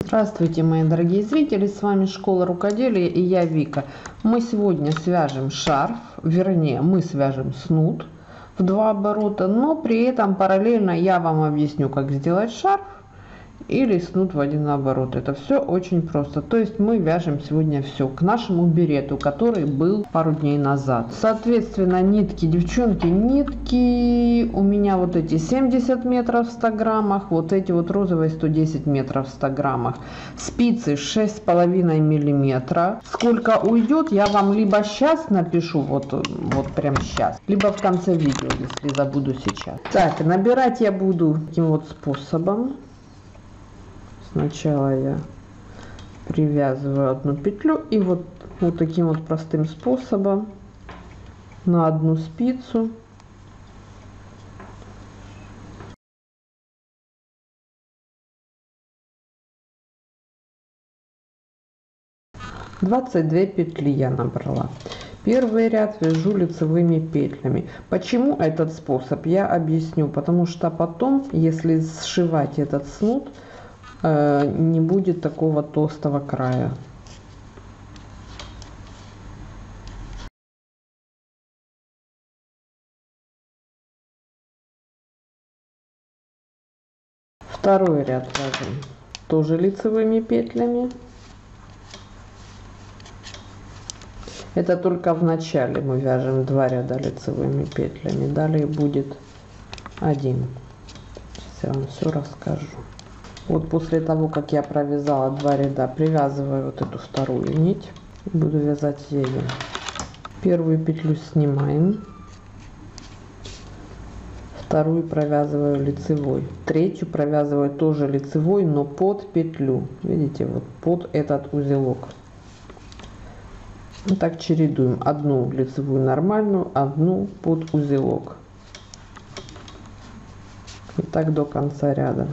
Здравствуйте, мои дорогие зрители, с вами Школа рукоделия и я Вика. Мы сегодня свяжем шарф, вернее мы свяжем снуд в 2 оборота, но при этом параллельно я вам объясню, как сделать шарф или снуд в 1 оборот. Это все очень просто. То есть мы вяжем сегодня все к нашему берету, который был пару дней назад. Соответственно, нитки, девчонки, нитки у меня вот эти 70 метров в 100 граммах, вот эти вот розовые 110 метров в 100 граммах. Спицы 6,5 миллиметра. Сколько уйдет, я вам либо сейчас напишу, вот прям сейчас, либо в конце видео, если забуду сейчас. Так, набирать я буду таким вот способом. Сначала я привязываю одну петлю и вот таким вот простым способом на одну спицу (22 петли я набрала). Первый ряд вяжу лицевыми петлями. Почему этот способ, я объясню. Потому что потом, если сшивать этот снуд, не будет такого толстого края. Второй ряд вяжем тоже лицевыми петлями. Это только в начале мы вяжем 2 ряда лицевыми петлями, далее будет 1. Сейчас я вам все расскажу. Вот после того, как я провязала 2 ряда, привязываю вот эту вторую нить, буду вязать ею. Первую петлю снимаем, вторую провязываю лицевой, третью провязываю тоже лицевой, но под петлю, видите, вот под этот узелок. Вот так чередуем: одну лицевую нормальную, одну под узелок, и так до конца ряда.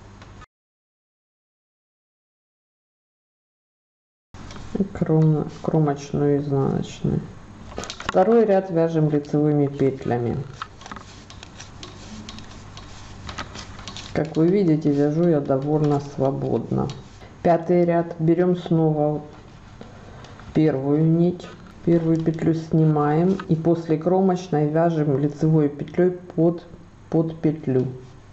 Кромочную, изнаночную. Второй ряд вяжем лицевыми петлями. Как вы видите, вяжу я довольно свободно. Пятый ряд берем снова первую нить, первую петлю снимаем и после кромочной вяжем лицевой петлей под петлю.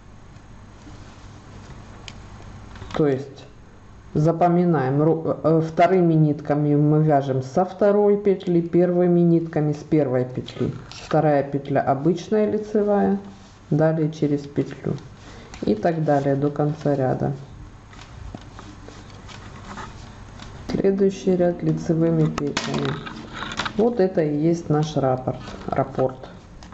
То есть запоминаем, вторыми нитками мы вяжем со второй петли, первыми нитками с первой петли. Вторая петля обычная лицевая, далее через петлю и так далее до конца ряда. Следующий ряд лицевыми петлями. Вот это и есть наш раппорт.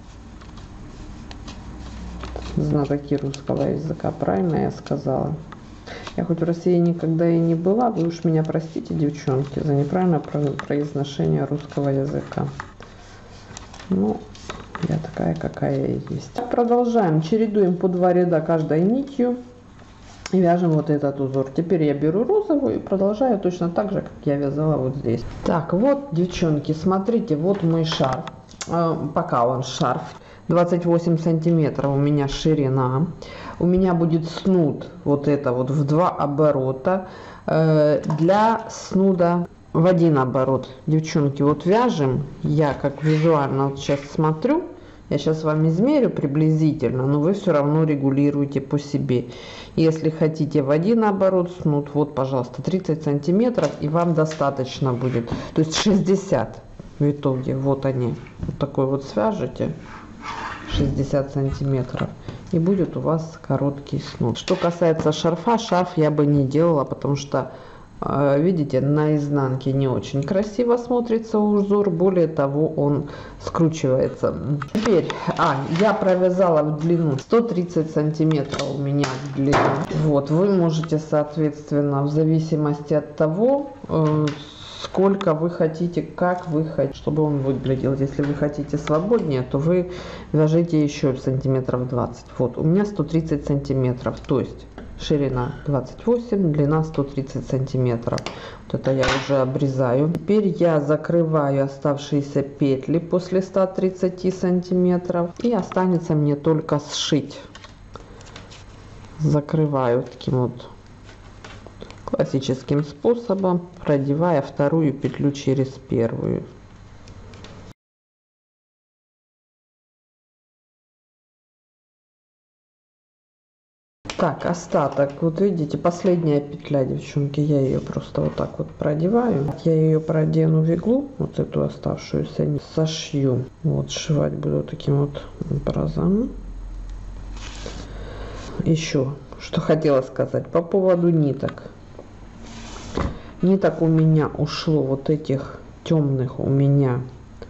Знатоки русского языка, правильно я сказала? Я хоть в России никогда и не была, вы уж меня простите, девчонки, за неправильное произношение русского языка. Ну, я такая, какая я есть. Продолжаем, чередуем по 2 ряда каждой нитью и вяжем вот этот узор. Теперь я беру розовую и продолжаю точно так же, как я вязала вот здесь. Так, вот, девчонки, смотрите, вот мой шарф. Пока он шарф. 28 сантиметров у меня ширина. У меня будет снуд вот это вот в 2 оборота. Для снуда в 1 оборот, девчонки, вот вяжем. Я как визуально вот сейчас смотрю, я сейчас вам измерю приблизительно, но вы все равно регулируете по себе. Если хотите в 1 оборот снуд, вот, пожалуйста, 30 сантиметров и вам достаточно будет. То есть 60 в итоге. Вот они. Вот такой вот свяжете. 60 сантиметров и будет у вас короткий снуд. Что касается шарфа, шарф я бы не делала, потому что видите, на изнанке не очень красиво смотрится узор, более того, он скручивается. Теперь я провязала в длину 130 сантиметров у меня в длину. Вот, вы можете, соответственно, в зависимости от того, сколько вы хотите, как вы хотите, чтобы он выглядел. Если вы хотите свободнее, то вы вяжите еще сантиметров 20. Вот, у меня 130 сантиметров, то есть ширина 28, длина 130 сантиметров. Вот это я уже обрезаю. Теперь я закрываю оставшиеся петли после 130 сантиметров. И останется мне только сшить. Закрываю таким вот классическим способом, продевая вторую петлю через первую. Так, остаток, вот видите, последняя петля, девчонки, я ее просто вот так вот продеваю. Я ее продену в иглу, вот эту оставшуюся, сошью. Вот, сшивать буду таким вот образом. Еще, что хотела сказать по поводу ниток. Ниток у меня ушло, вот этих темных у меня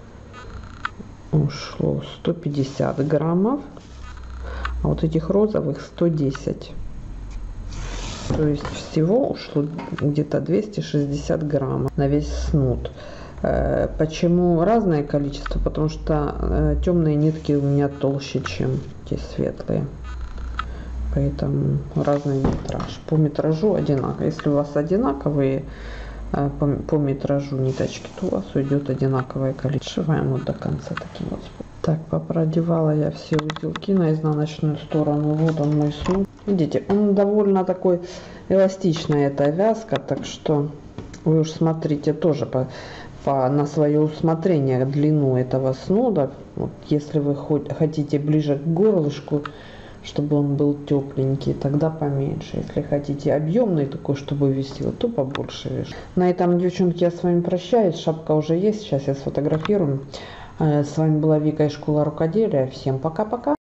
ушло 150 граммов. А вот этих розовых 110. То есть всего ушло где-то 260 граммов на весь снуд. Почему разное количество? Потому что темные нитки у меня толще, чем те светлые. Поэтому разный метраж. По метражу одинаково. Если у вас одинаковые по метражу ниточки, то у вас уйдет одинаковое количество. Сшиваем вот до конца таким вот способом. Так, попродевала я все узелки на изнаночную сторону. Вот он мой снуд. Видите, он довольно такой эластичный, эта вязка, так что вы уж смотрите тоже на свое усмотрение длину этого снуда. Вот, если вы хотите ближе к горлышку, чтобы он был тепленький, тогда поменьше. Если хотите объемный такой, чтобы висел, то побольше вяжите. На этом, девчонки, я с вами прощаюсь. Шапка уже есть. Сейчас я сфотографирую. С вами была Вика из школы рукоделия. Всем пока-пока.